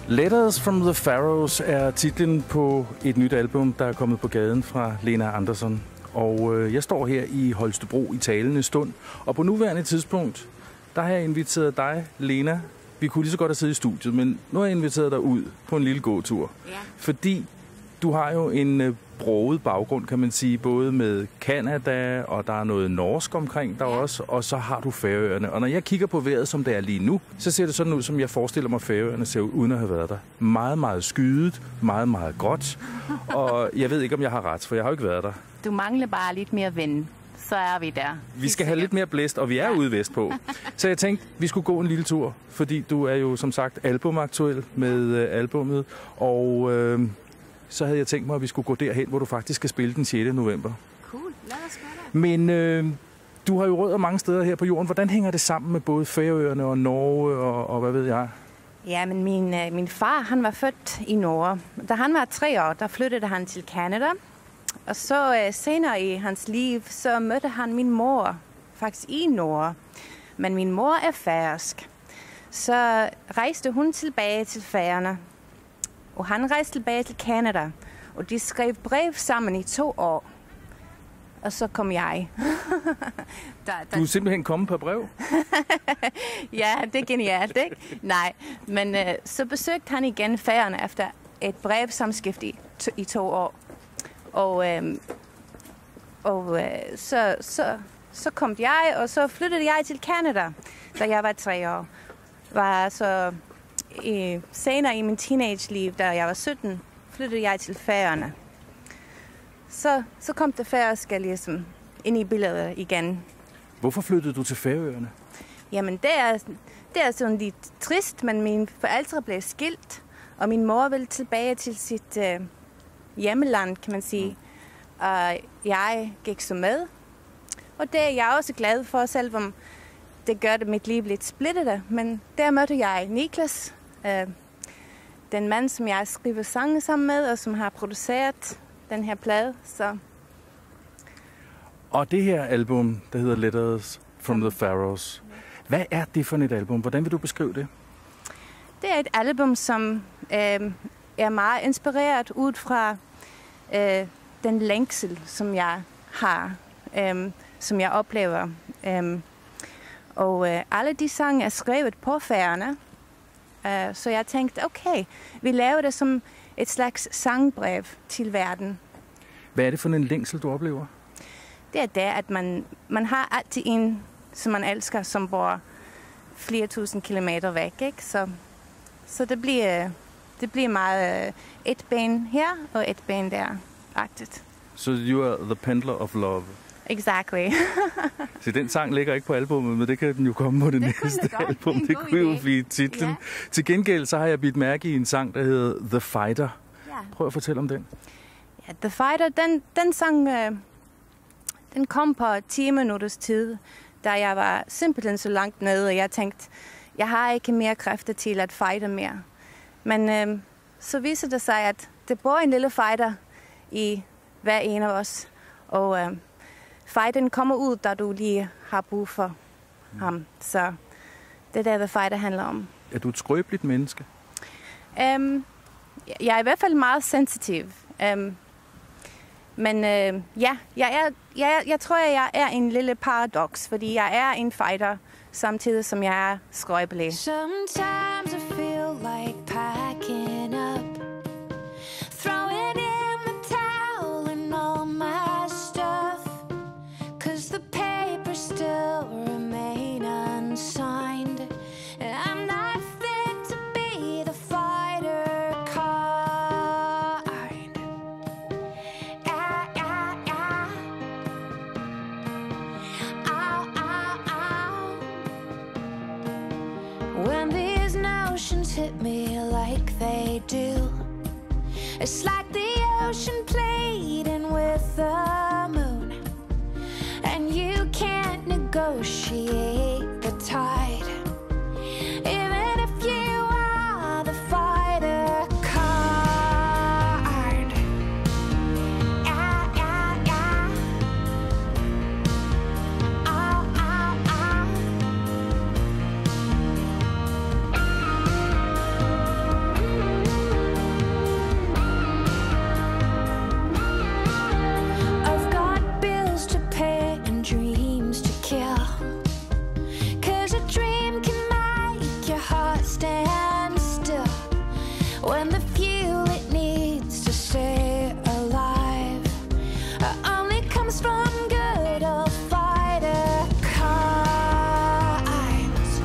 Letters from the Faroes er titlen på et nyt album, der er kommet på gaden fra Lena Andersson. Og jeg står her i Holstebro i talende stund. Og på nuværende tidspunkt, der har jeg inviteret dig, Lena. Vi kunne lige så godt have siddet i studiet, men nu har jeg inviteret dig ud på en lille gåtur. Ja. Fordi du har jo en broget baggrund, kan man sige, både med Canada, og der er noget norsk omkring der også, og så har du Færøerne. Og når jeg kigger på vejret, som det er lige nu, så ser det sådan ud, som jeg forestiller mig, Færøerne ser ud, uden at have været der. Meget, meget skydet, meget, meget gråt, og jeg ved ikke, om jeg har ret, for jeg har jo ikke været der. Du mangler bare lidt mere vind, så er vi der. Vi skal have lidt mere blæst, og vi er ude vestpå. Så jeg tænkte, vi skulle gå en lille tur, fordi du er jo som sagt albumaktuel med albummet, og så havde jeg tænkt mig, at vi skulle gå derhen, hvor du faktisk skal spille den 6. november. Cool, lad os gøre det. Men du har jo rødder mange steder her på jorden. Hvordan hænger det sammen med både Færøerne og Norge og hvad ved jeg? Ja, men min far, han var født i Norge. Da han var 3 år, der flyttede han til Canada. Og så senere i hans liv, så mødte han min mor faktisk i Norge. Men min mor er færøsk. Så rejste hun tilbage til Færøerne. Og han rejste tilbage til Canada. Og de skrev brev sammen i 2 år. Og så kom jeg. Du er simpelthen kommet på brev? Ja, det er genialt, ikke? Nej, men så besøgte han igen Færøerne efter et brevsamskift i 2 år. Så kom jeg, og så flyttede jeg til Canada, da jeg var 3 år. Var så senere i min teenage-liv, da jeg var 17, flyttede jeg til Færøerne. Så kom det færøske ligesom ind i billedet igen. Hvorfor flyttede du til Færøerne? Jamen, det er sådan lidt trist, men mine forældre blev skilt, og min mor ville tilbage til sit hjemmeland, kan man sige. Og jeg gik så med. Og det er jeg også glad for, selvom det gør det mit liv lidt splittet. Men der mødte jeg Niklas, den mand, som jeg skriver sange sammen med, og som har produceret den her plade. Så. Og det her album, der hedder Letters from the Faroes, hvad er det for et album? Hvordan vil du beskrive det? Det er et album, som er meget inspireret ud fra den længsel, som jeg har, som jeg oplever. Og alle de sange er skrevet på Færøerne. Så jeg tænkte, okay, vi laver det som et slags sangbrev til verden. Hvad er det for en længsel, du oplever? Det er det, at man har altid en, som man elsker, som bor flere tusind kilometer væk, ikke? Så det bliver meget et ben her og et ben der-agtigt. So you are the pendler of love. Exactly. Så den sang ligger ikke på albumet, men det kan den jo komme på det næste album. Det kunne jo blive titlen. Yeah. Til gengæld så har jeg bidt mærke i en sang, der hedder The Fighter. Yeah. Prøv at fortælle om den. Ja, The Fighter, den sang, den kom på 10 minutters tid, da jeg var simpelthen så langt nede, og jeg tænkte, jeg har ikke mere kræfter til at fighte mere. Men så viser det sig, at det bor en lille fighter i hver en af os, og fighten kommer ud, da du lige har brug for ham. Så det er det, The Fighter handler om. Er du et skrøbeligt menneske? Jeg er i hvert fald meget sensitiv. Men ja, jeg tror, jeg er en lille paradoks, fordi jeg er en fighter, samtidig som jeg er skrøbelig. Sometimes I feel like packing up, throwing in the towel and all my stuff, 'cause the papers still remain unsigned, and I'm not fit to be the fighter kind. When these notions hit me like they do, it's like the ocean pleading with the moon, and you can't negotiate the tide, even if you are the fighter kind. when the fuel it needs to stay alive only comes from good old fighter kinds.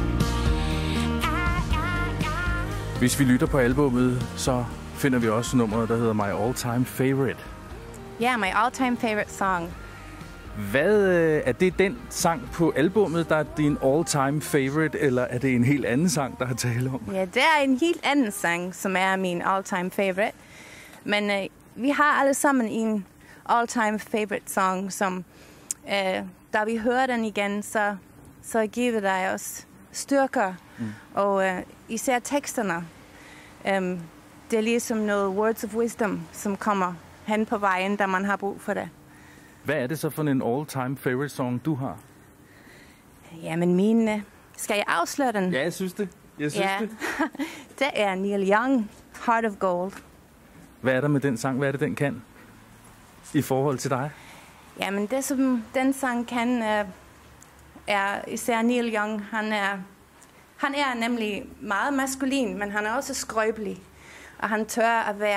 Hvis vi lytter på albummet, så finder vi også nummeret, der hedder My All Time Favorite. Yeah, my all-time favorite song. Hvad er det den sang på albummet, der er din all-time favorite, eller er det en helt anden sang, der har tale om? Ja, det er en helt anden sang, som er min all-time favorite. Men vi har alle sammen en all-time favorite song, som da vi hører den igen, så giver det os styrker. Og især teksterne. Det er ligesom noget words of wisdom, som kommer hen på vejen, da man har brug for det. Hvad er det så for en all-time favorite song, du har? Jamen min... Skal jeg afsløre den? Ja, jeg synes det. Det. Det er Neil Young, Heart of Gold. Hvad er der med den sang? Hvad er det, den kan i forhold til dig? Jamen det, som den sang kan, er især Neil Young. Han er nemlig meget maskulin, men han er også skrøbelig. Og han tør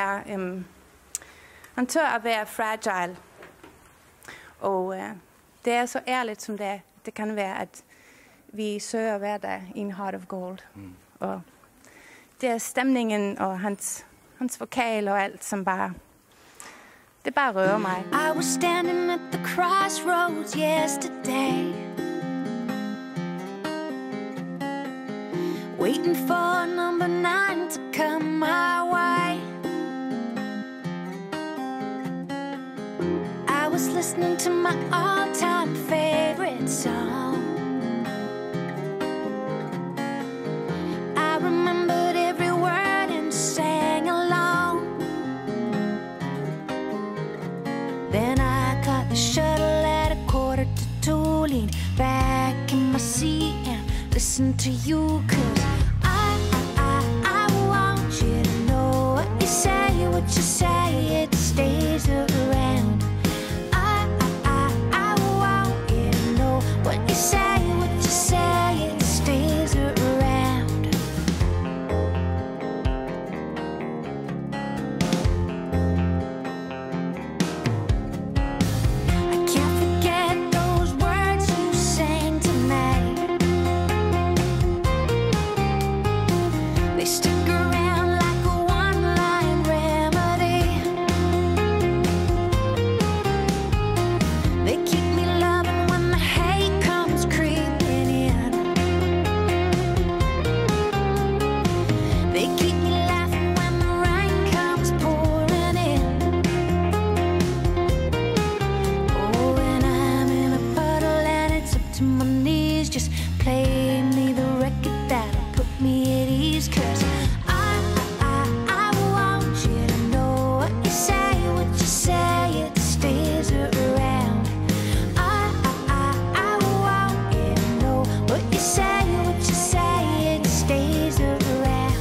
at være fragile. Og det er så ærligt, som det kan være, at vi søger hver dag i en Heart of Gold. Og det er stemningen og hans vokal og alt, som bare rører mig. I was standing at the crossroads yesterday, waiting for number 9 to come my way. I was listening to my all-time favorite song. I remembered every word and sang along. Then I caught the shuttle at 1:45, leaned back in my seat and listened to you, 'cause I want you to know what you say, it stays around. I want you to know what you say, it stays around. I can't forget those words you sang to me. They stick around like a one-line remedy. They keep me loving when the hate comes creeping in. They keep me laughing when the rain comes pouring in. Oh, when I'm in a puddle and it's up to my knees, just play me the record that'll put me at ease, 'cause I want you to know what you say, it stays around. I want you to know what you say, it stays around.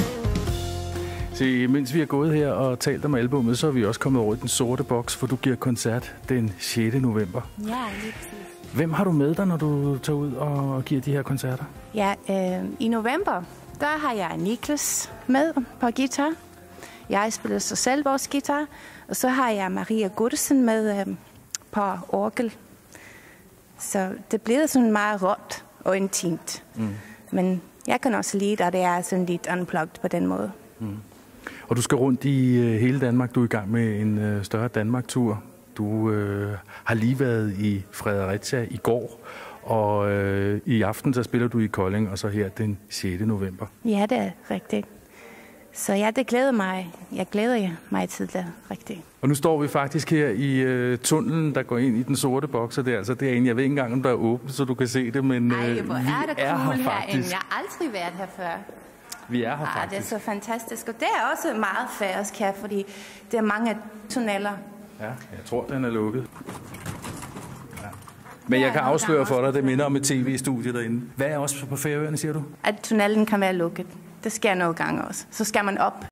Se, mens vi har gået her og talt om albummet, så er vi også kommet over i den sorte boks, for du giver koncert den 6. november. Ja, lige præcis. Hvem har du med dig, når du tager ud og giver de her koncerter? Ja, i november, der har jeg Niklas med på guitar. Jeg spiller så selv vores guitar. Og så har jeg Maria Goodesen med på orgel. Så det bliver sådan meget råt og intimt. Men jeg kan også lide, at det er sådan lidt unplugged på den måde. Og du skal rundt i hele Danmark. Du er i gang med en større Danmark-tur. Du har lige været i Fredericia i går, og i aften så spiller du i Kolding, og så her den 6. november. Ja, det er rigtigt. Så ja, det glæder mig. Jeg glæder mig til det rigtigt. Og nu står vi faktisk her i tunnelen, der går ind i den sorte boks, og det er altså derinde. Jeg ved ikke engang, om der er åbent, så du kan se det, men Ej, hvor er det cool her herinde. Jeg har aldrig været her før. Vi er her faktisk. Det er så fantastisk. Og det er også meget færøsk her, fordi der er mange tunneller. Ja, jeg tror, den er lukket. Ja. Men jeg kan afsløre for dig, det minder om et tv-studie derinde. Hvad er også på Færøerne, siger du? At tunnelen kan være lukket. Det sker nogle gange også. Så skal man op